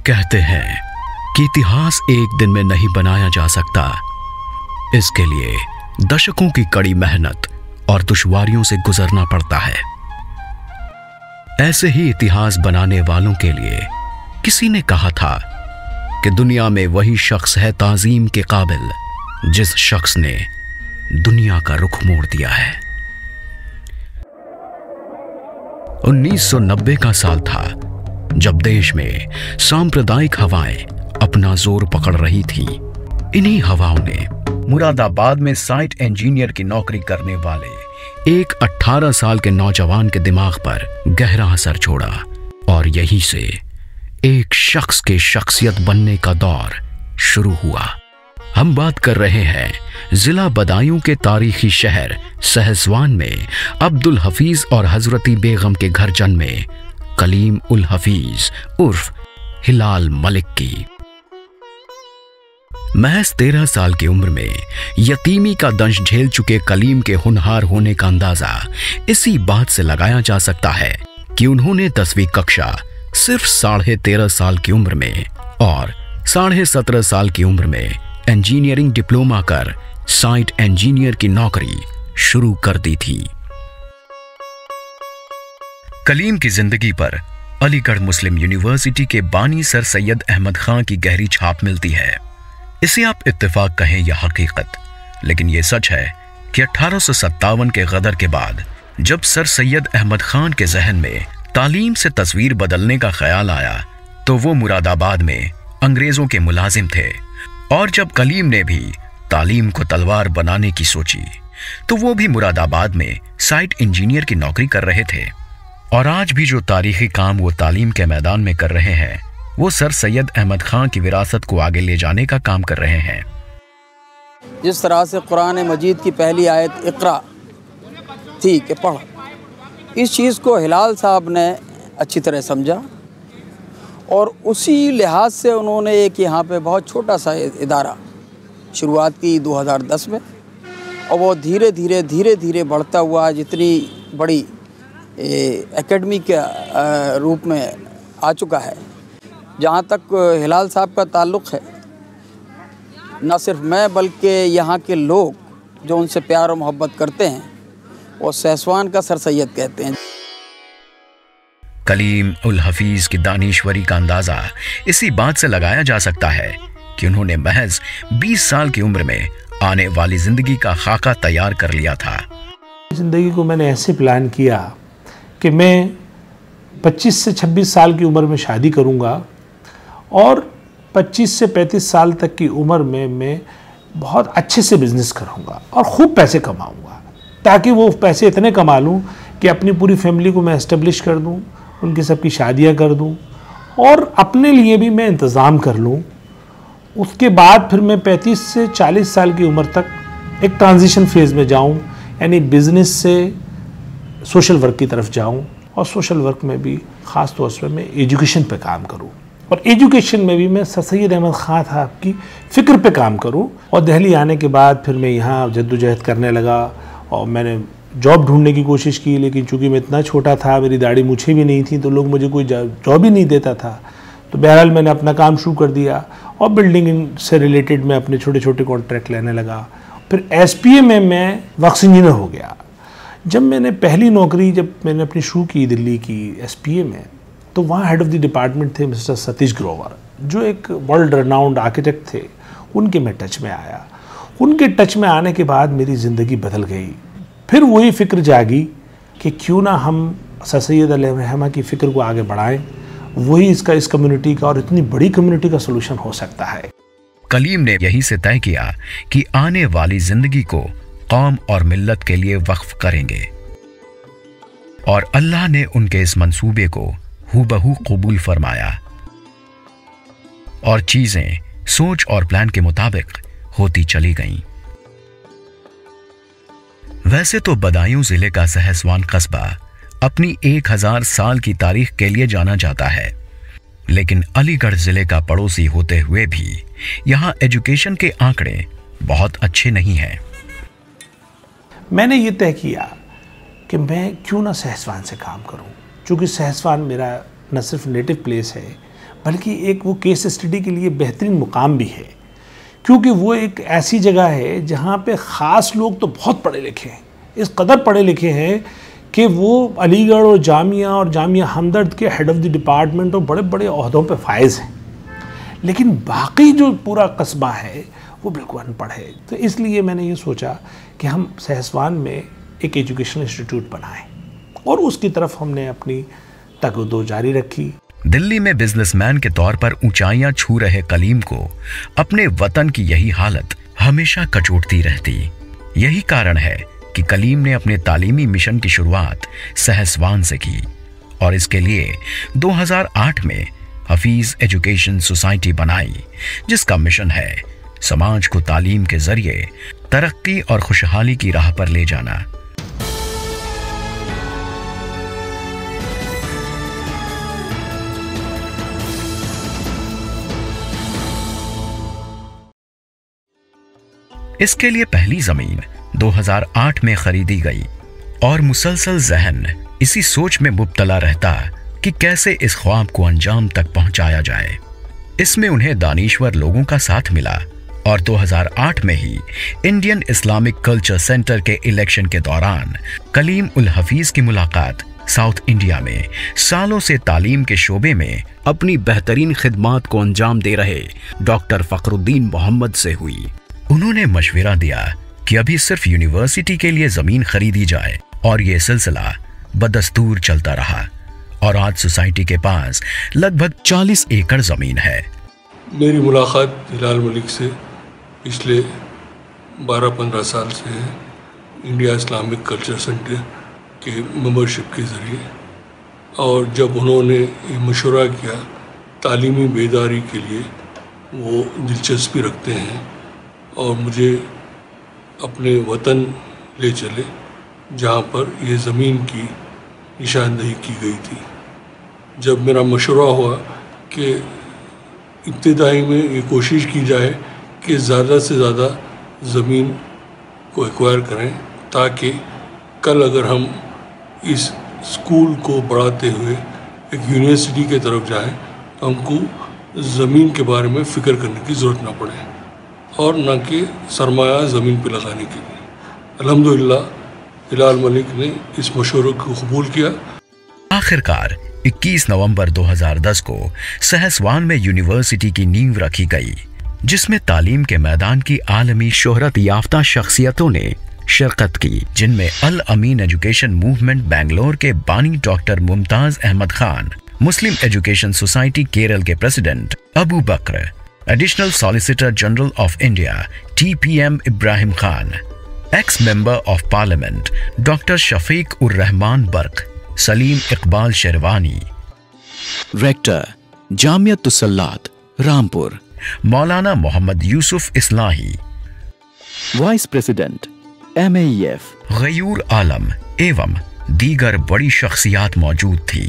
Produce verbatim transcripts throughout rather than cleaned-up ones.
कहते हैं कि इतिहास एक दिन में नहीं बनाया जा सकता। इसके लिए दशकों की कड़ी मेहनत और दुश्वारियों से गुजरना पड़ता है। ऐसे ही इतिहास बनाने वालों के लिए किसी ने कहा था कि दुनिया में वही शख्स है ताजीम के काबिल जिस शख्स ने दुनिया का रुख मोड़ दिया है। उन्नीस सौ नब्बे का साल था जब देश में सांप्रदायिक हवाएं अपना जोर पकड़ रही थीं। इन्हीं हवाओं ने मुरादाबाद में साइट इंजीनियर की नौकरी करने वाले एक अठारह साल के नौजवान के दिमाग पर गहरा असर छोड़ा और यहीं से एक शख्स के शख्सियत बनने का दौर शुरू हुआ। हम बात कर रहे हैं जिला बदायूं के तारीखी शहर सहसवान में अब्दुल हफीज और हजरती बेगम के घर जन्मे कलीम-उल हफीज उर्फ हिलाल मलिक की। महज तेरह साल की उम्र में यतीमी का दंश झेल चुके कलीम के होनहार होने का अंदाजा इसी बात से लगाया जा सकता है कि उन्होंने दसवीं कक्षा सिर्फ साढ़े तेरह साल की उम्र में और साढ़े सत्रह साल की उम्र में इंजीनियरिंग डिप्लोमा कर साइट इंजीनियर की नौकरी शुरू कर दी थी। कलीम की जिंदगी पर अलीगढ़ मुस्लिम यूनिवर्सिटी के बानी सर सैयद अहमद खां की गहरी छाप मिलती है। इसे आप इत्तेफाक कहें या हकीकत, लेकिन यह सच है कि अठारह सौ सत्तावन के गदर के बाद जब सर सैयद अहमद खान के जहन में तालीम से तस्वीर बदलने का ख्याल आया तो वो मुरादाबाद में अंग्रेजों के मुलाजिम थे, और जब कलीम ने भी तालीम को तलवार बनाने की सोची तो वो भी मुरादाबाद में साइट इंजीनियर की नौकरी कर रहे थे। और आज भी जो तारीखी काम वो तालीम के मैदान में कर रहे हैं वो सर सैयद अहमद खान की विरासत को आगे ले जाने का काम कर रहे हैं। जिस तरह से कुरान मजीद की पहली आयत इक़रा थी कि पढ़, इस चीज़ को हिलाल साहब ने अच्छी तरह समझा और उसी लिहाज से उन्होंने एक यहाँ पे बहुत छोटा सा इदारा शुरुआत की दो हज़ार दस में, और वो धीरे धीरे धीरे धीरे बढ़ता हुआ जितनी बड़ी एकेडमी के रूप में आ चुका है। जहाँ तक हिलाल साहब का ताल्लुक़ है, न सिर्फ मैं बल्कि यहाँ के लोग जो उनसे प्यार और मोहब्बत करते हैं वो सहसवान का सर सैयद कहते हैं। कलीम-उल हफीज की दानिश्वरी का अंदाजा इसी बात से लगाया जा सकता है कि उन्होंने महज बीस साल की उम्र में आने वाली जिंदगी का खाका तैयार कर लिया था। जिंदगी को मैंने ऐसे प्लान किया कि मैं पच्चीस से छब्बीस साल की उम्र में शादी करूंगा और पच्चीस से पैंतीस साल तक की उम्र में मैं बहुत अच्छे से बिजनेस करूंगा और खूब पैसे कमाऊंगा, ताकि वो पैसे इतने कमा लूं कि अपनी पूरी फैमिली को मैं एस्टेब्लिश कर दूं, उनकी सबकी शादियां कर दूं और अपने लिए भी मैं इंतज़ाम कर लूं। उसके बाद फिर मैं पैंतीस से चालीस साल की उम्र तक एक ट्रांजिशन फेज़ में जाऊं, यानी बिज़नेस से सोशल वर्क की तरफ जाऊं, और सोशल वर्क में भी ख़ास तौर से मैं एजुकेशन पे काम करूं, और एजुकेशन में भी मैं सर सैयद अहमद खान साहब की फ़िक्र पे काम करूं। और दिल्ली आने के बाद फिर मैं यहाँ जद्दोजहद करने लगा और मैंने जॉब ढूंढने की कोशिश की, लेकिन चूँकि मैं इतना छोटा था, मेरी दाढ़ी मूछें भी नहीं थी, तो लोग मुझे कोई जॉब ही नहीं देता था। तो बहरहाल मैंने अपना काम शुरू कर दिया और बिल्डिंग से रिलेटेड मैं अपने छोटे छोटे कॉन्ट्रैक्ट लेने लगा। फिर एस पी ए में मैं वर्क्स इंजीनियर हो गया। जब मैंने पहली नौकरी जब मैंने अपनी शुरू की दिल्ली की एस पी ए में, तो वहाँ हेड ऑफ़ द डिपार्टमेंट थे मिस्टर सतीश ग्रोवर, जो एक वर्ल्ड रेनाउंड आर्किटेक्ट थे। उनके मैं टच में आया। उनके टच में आने के बाद मेरी ज़िंदगी बदल गई। फिर वही फ़िक्र जागी कि क्यों ना हम सर सैयद अलैहिर्रहमा की फ़िक्र को आगे बढ़ाएं, वही इसका इस कम्युनिटी का और इतनी बड़ी कम्युनिटी का सलूशन हो सकता है। कलीम ने यही से तय किया कि आने वाली जिंदगी को कौम और मिल्लत के लिए वक्फ करेंगे, और अल्लाह ने उनके इस मंसूबे को हूबहू कबूल फरमाया और चीजें सोच और प्लान के मुताबिक होती चली गईं। वैसे तो बदायूं जिले का सहसवान कस्बा अपनी एक हजार साल की तारीख के लिए जाना जाता है, लेकिन अलीगढ़ जिले का पड़ोसी होते हुए भी यहाँ एजुकेशन के आंकड़े बहुत अच्छे नहीं हैं। मैंने ये तय किया कि मैं क्यों ना सहसवान से काम करूं, क्योंकि सहसवान मेरा न सिर्फ नेटिव प्लेस है बल्कि एक वो केस स्टडी के लिए बेहतरीन मुकाम भी है, क्योंकि वो एक ऐसी जगह है जहाँ पे ख़ास लोग तो बहुत पढ़े लिखे हैं, इस कदर पढ़े लिखे हैं कि वो अलीगढ़ और जामिया और जामिया हमदर्द के हेड ऑफ़ द डिपार्टमेंट और बड़े बड़े ओहदों पे फायज़ हैं, लेकिन बाकी जो पूरा कस्बा है वो बिल्कुल अनपढ़ है। तो इसलिए मैंने ये सोचा कि हम सहसवान में एक एजुकेशनल इंस्टीट्यूट बनाएं और उसकी तरफ हमने अपनी तगदो जारी रखी। दिल्ली में बिजनेसमैन के तौर पर ऊंचाइयां छू रहे कलीम को अपने वतन की यही हालत हमेशा कचोटती रहती। यही कारण है कि कलीम ने अपने तालीमी मिशन की शुरुआत सहसवान से की और इसके लिए दो हज़ार आठ में हफीज एजुकेशन सोसाइटी बनाई, जिसका मिशन है समाज को तालीम के जरिए तरक्की और खुशहाली की राह पर ले जाना। इसके लिए पहली जमीन दो हज़ार आठ में खरीदी गई और मुसलसल जहन इसी सोच में मुब्तला रहता कि कैसे इस ख्वाब को अंजाम तक पहुंचाया जाए। इसमें उन्हें दानिश्वर लोगों का साथ मिला और दो हज़ार आठ में ही इंडियन इस्लामिक कल्चर सेंटर के इलेक्शन के दौरान कलीम-उल हफीज की मुलाकात साउथ इंडिया में सालों से तालीम के शोबे में अपनी बेहतरीन खिदमात को अंजाम दे रहे डॉक्टर फखरुद्दीन मोहम्मद से हुई। उन्होंने मशवरा दिया कि अभी सिर्फ यूनिवर्सिटी के लिए जमीन खरीदी जाए और ये सिलसिला बदस्तूर चलता रहा और आज सोसाइटी के पास लगभग चालीस एकड़ जमीन है। मेरी मुलाकात हिलाल मलिक से पिछले बारह पंद्रह साल से है, इंडिया इस्लामिक कल्चर सेंटर के मेंबरशिप के ज़रिए। और जब उन्होंने ये मशवरा किया तालीमी बेदारी के लिए वो दिलचस्पी रखते हैं और मुझे अपने वतन ले चले जहाँ पर ये ज़मीन की निशानदही की गई थी। जब मेरा मशवरा हुआ कि इब्तिदाई में ये कोशिश की जाए कि ज़्यादा से ज़्यादा ज़मीन को एक्वायर करें ताकि कल अगर हम इस स्कूल को बढ़ाते हुए एक यूनिवर्सिटी के तरफ जाएं तो हमको ज़मीन के बारे में फ़िक्र करने की ज़रूरत ना पड़े और न कि सरमाया ज़मीन पे लगाने के लिए। अल्हम्दुलिल्लाह हिलाल मलिक ने इस मशवरे को कबूल किया। आखिरकार इक्कीस नवंबर दो हज़ार दस को सहसवान में यूनिवर्सिटी की नींव रखी गई, जिसमें तालीम के मैदान की आलमी शोहरत याफ्ता शख्सियतों ने शिरकत की, जिनमें अल अमीन एजुकेशन मूवमेंट बेंगलोर के बानी doctor Mumtaz Ahmad Khan, Muslim education society Kerala के president Abu Bakar, additional solicitor general of India T P M Ibrahim Khan, ex member of parliament doctor Shafiq ur Rahman Barq, Salim Iqbal Sherwani, rector Jamiatussalat Rampur Maulana Mohammad Yusuf Islahi, vice president M A E F Gayur Alam एवं दीगर बड़ी शख्सियात मौजूद थी।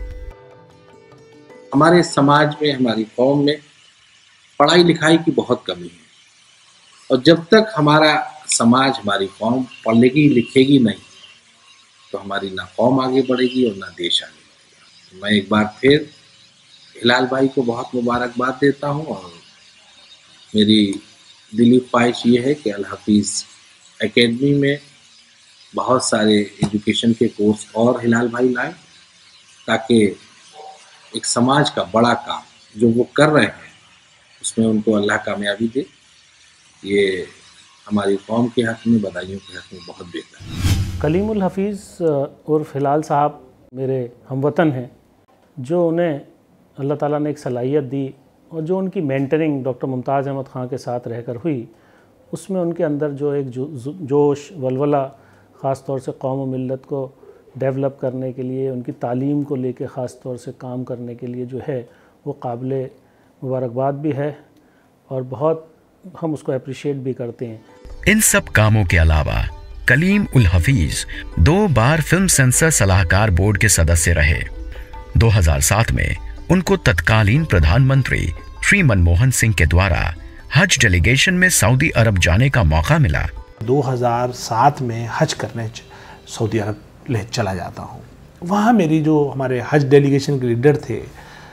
हमारे समाज में, हमारी कौम में पढ़ाई लिखाई की बहुत कमी है और जब तक हमारा समाज, हमारी कौम पढ़ेगी लिखेगी नहीं तो हमारी ना कौम आगे बढ़ेगी और ना देश आगे बढ़ेगा। तो मैं एक बार फिर हिलाल भाई को बहुत मुबारकबाद देता हूँ और मेरी दिली ख्वाहिश ये है कि अल हफीज़ एकेडमी में बहुत सारे एजुकेशन के कोर्स और हिलाल भाई लाएं ताकि एक समाज का बड़ा काम जो वो कर रहे हैं उसमें उनको अल्लाह कामयाबी दे। ये हमारी कौम के हक़ में, बदायूं के हक़ में बहुत बेहतर है। कलीम-उल हफीज़ उर्फ हिलाल साहब मेरे हमवतन हैं, जो उन्हें अल्लाह ताला ने एक सलाहियत दी और जो उनकी मेंटरिंग डॉक्टर मुमताज़ अहमद ख़ान के साथ रहकर हुई, उसमें उनके अंदर जो एक जो, जोश वलवला ख़ास तौर से कौम व मिल्लत को डेवलप करने के लिए, उनकी तालीम को लेके ख़ास तौर से काम करने के लिए जो है वो काबिल मुबारकबाद भी है और बहुत हम उसको अप्रिशिएट भी करते हैं। इन सब कामों के अलावा कलीम-उल हफीज दो बार फिल्म सेंसर सलाहकार बोर्ड के सदस्य रहे। दो हज़ार सात में उनको तत्कालीन प्रधानमंत्री श्री मनमोहन सिंह के द्वारा हज डेलीगेशन में सऊदी अरब जाने का मौका मिला। दो हज़ार सात में हज करने सऊदी अरब ले चला जाता हूँ। वहाँ मेरी जो हमारे हज डेलीगेशन के लीडर थे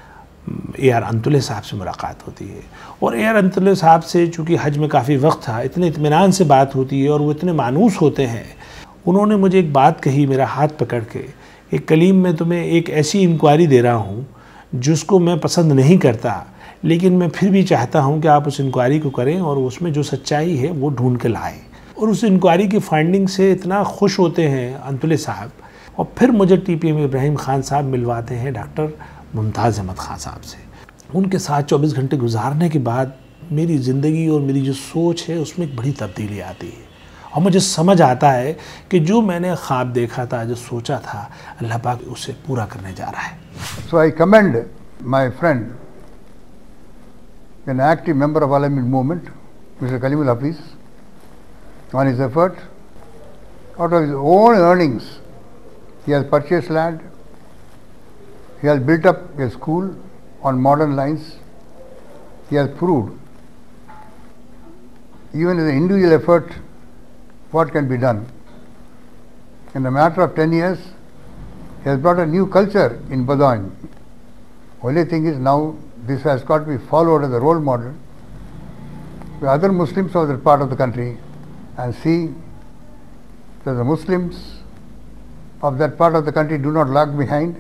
ए आर अंतुल्ले साहब से मुलाकात होती है। और ए आर अंतुल्ले साहब से चूँकि हज में काफ़ी वक्त था, इतने इत्मीनान से बात होती है और वो इतने मानूस होते हैं। उन्होंने मुझे एक बात कही, मेरा हाथ पकड़ के, एक कलीम, मैं तुम्हें एक ऐसी इंक्वायरी दे रहा हूँ जिसको मैं पसंद नहीं करता, लेकिन मैं फिर भी चाहता हूँ कि आप उस इंक्वायरी को करें और उसमें जो सच्चाई है वो ढूंढ के लाएँ। और उस इंक्वायरी की फाइंडिंग से इतना खुश होते हैं अंतुल्ले साहब, और फिर मुझे T P M Ibrahim Khan साहब मिलवाते हैं डॉक्टर मुमताज़ अहमद खान साहब से। उनके साथ चौबीस घंटे गुजारने के बाद मेरी ज़िंदगी और मेरी जो सोच है उसमें एक बड़ी तब्दीली आती है, और मुझे समझ आता है कि जो मैंने ख्वाब देखा था, जो सोचा था, अल्लाह पाक उसे पूरा करने जा रहा है। So I commend my friend, an active member of alumni movement, Mister Kaleem-Ul Hafeez, on his effort. Out of his own earnings, he has purchased land, he has built up a school on modern lines, he has proved, even as an individual effort, what can be done. In a matter of ten years, he has brought a new culture in Badaun. Only thing is now this has got to be followed as a role model by other Muslims of that part of the country, and see that the Muslims of that part of the country do not lag behind.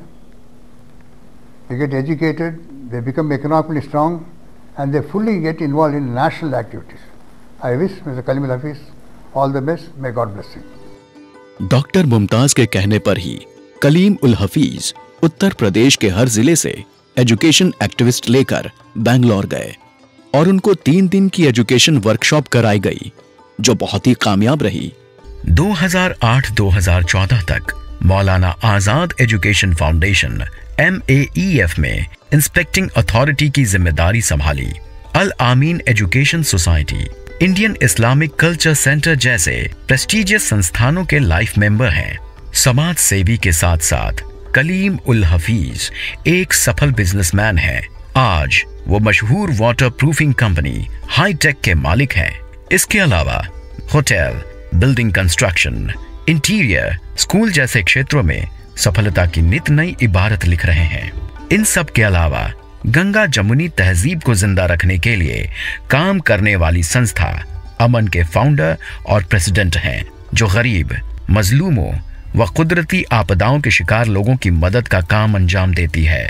They get educated, they become economically strong, and they fully get involved in national activities. I wish Mister Kaleem-Ul Hafeez all the best. May God bless him. Doctor Mumtaz के कहने पर ही कलीम उल हफीज उत्तर प्रदेश के हर जिले से education activist लेकर बेंगलोर गए और उनको तीन दिन की एजुकेशन वर्कशॉप कराई गई, जो बहुत ही कामयाब रही। दो हज़ार आठ दो हज़ार चौदह तक Maulana Azad education foundation M A E F में इंस्पेक्टिंग अथॉरिटी की जिम्मेदारी संभाली। Al Ameen education society, Indian Islamic culture centre जैसे प्रेस्टीजियस संस्थानों के लाइफ मेंबर हैं। समाज सेवी के साथ साथ कलीम उल हफीज एक सफल बिजनेसमैन हैं। आज वो मशहूर वाटर प्रूफिंग कंपनी हाईटेक के मालिक हैं। इसके अलावा hotel, building construction, interior, school जैसे क्षेत्रों में सफलता की नित नई इबारत लिख रहे हैं। इन सब के अलावा गंगा जमुनी तहजीब को जिंदा रखने के लिए काम करने वाली संस्था अमन के फाउंडर और प्रेसिडेंट हैं, जो गरीब, मजलूमों व कुदरती आपदाओं के शिकार लोगों की मदद का काम अंजाम देती है।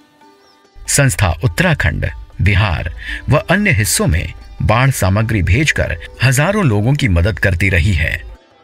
संस्था उत्तराखंड, बिहार व अन्य हिस्सों में बाढ़ सामग्री भेजकर हजारों लोगों की मदद करती रही है।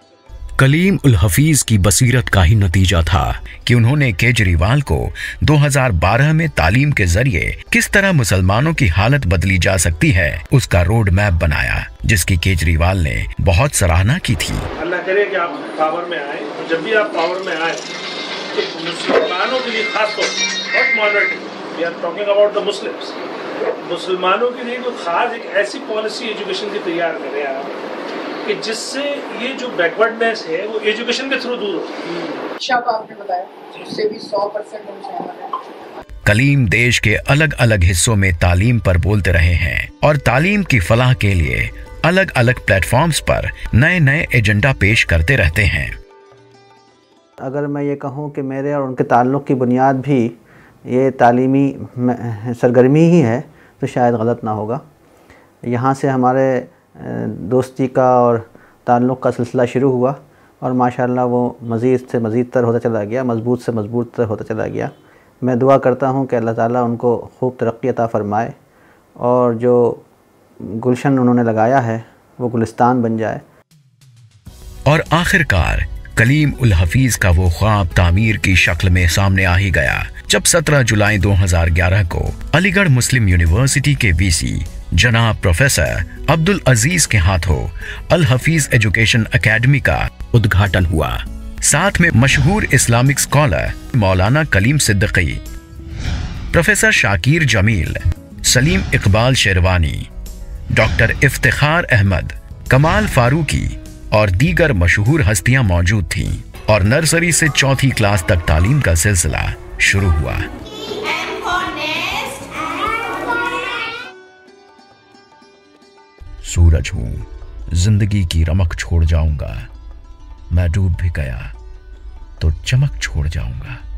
कलीम उल हफीज की बसीरत का ही नतीजा था कि उन्होंने केजरीवाल को दो हज़ार बारह में तालीम के जरिए किस तरह मुसलमानों की हालत बदली जा सकती है उसका रोड मैप बनाया, जिसकी केजरीवाल ने बहुत सराहना की थी। अल्लाह करे कि आप पावर में आए, और जब भी आप पावर में आए तो मुसलमानों के लिए खास तौर पर, minority, we are talking about the Muslims, मुसलमानों के लिए कोई खास एक ऐसी पॉलिसी एजुकेशन की तैयार करें आप कि जिससे ये जो बैकवर्डनेस है वो एजुकेशन के थ्रू दूर हो। शक आपने बताया, उससे भी सौ परसेंट हम सहमत हैं। कलीम देश के अलग अलग हिस्सों में तालीम पर बोलते रहे हैं और तालीम की फलाह के लिए अलग अलग प्लेटफॉर्म्स पर नए नए एजेंडा पेश करते रहते हैं। अगर मैं ये कहूँ कि मेरे और उनके ताल्लुक़ की बुनियाद भी ये तालीमी सरगर्मी ही है तो शायद गलत ना होगा। यहाँ से हमारे दोस्ती का और ताल्लुक़ का सिलसिला शुरू हुआ और माशाल्लाह वो मज़ीद से मज़ीद तर होता चला गया, मजबूत से मजबूत तर होता चला गया। मैं दुआ करता हूँ कि अल्लाह ताला उनको खूब तरक्की अता फ़रमाए और जो गुलशन उन्होंने लगाया है वो गुलिस्तान बन जाए। और आखिरकार कलीम उल हफीज का वो ख्वाब तामीर की शक्ल में सामने आ ही गया जब सत्रह जुलाई दो हज़ार ग्यारह को अलीगढ़ मुस्लिम यूनिवर्सिटी के वी सी जनाब प्रोफेसर अब्दुल अजीज के हाथों अल हफीज एजुकेशन एकेडमी का उद्घाटन हुआ। साथ में मशहूर Islamic scholar Maulana Kaleem Siddiqui, professor Shakir Jamil, Salim Iqbal Sherwani, doctor Iftikhar Ahmad, Kamal Farooqui और दीगर मशहूर हस्तियां मौजूद थीं और नर्सरी से चौथी क्लास तक तालीम का सिलसिला शुरू हुआ। सूरज हूं, जिंदगी की रमक छोड़ जाऊंगा, मैं डूब भी गया तो चमक छोड़ जाऊंगा।